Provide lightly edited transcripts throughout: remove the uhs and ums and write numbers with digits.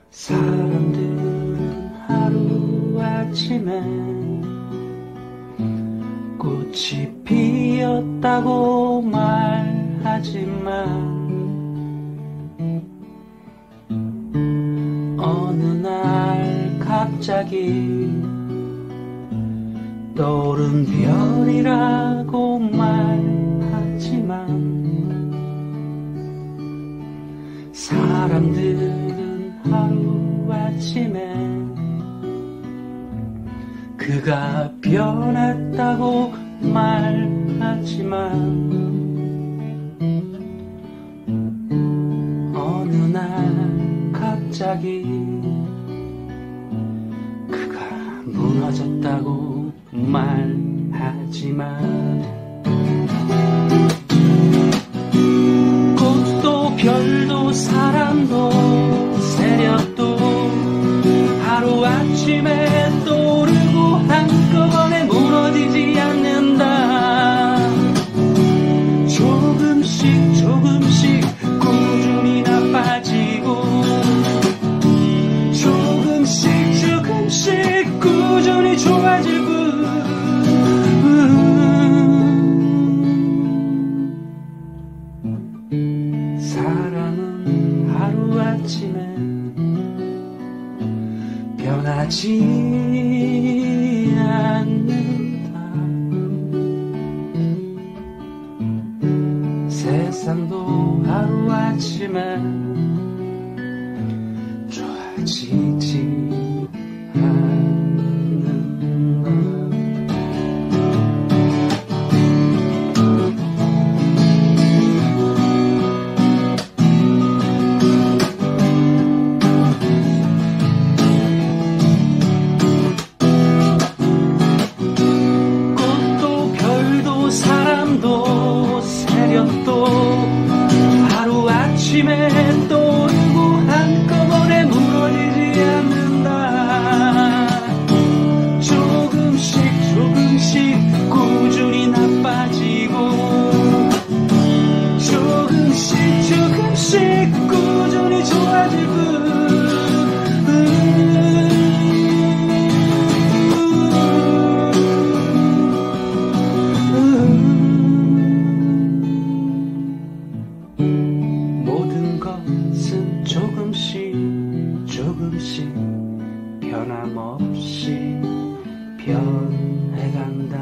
사람들은 하루아침에 꽃이 피었다고 말하지만 어느 날 갑자기 떠오른 별이라고 말하지만 사람들은 하루아침에 그가 변했다고 말하지만 어느 날 갑자기 그가 무너졌다고 말하지만 꽃도 별도 사람도 세력도 하루아침에 떠오르고 한꺼번에 무너지지 않는다. 조금씩 조금씩 꾸준히 나빠지고 조금씩 조금씩 꾸준히 좋아질 뿐. 사람은 하루아침에 변하지 않는다. 세상도 하루아침에 좋아지지 않는다. 꽃도 별도 사람도 세력도 하루아침에 떠오르고 한꺼번에 무너지지 않는다. 조금씩 조금씩 꾸준히 나빠지고 조금씩 조금씩 꾸준히 좋아질 뿐. 모든 것은 조금씩 조금씩 변함없이 변해간다.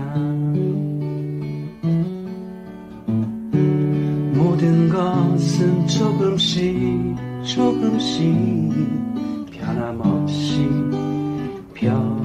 모든 것은 조금씩 조금씩 변함없이 변해간다.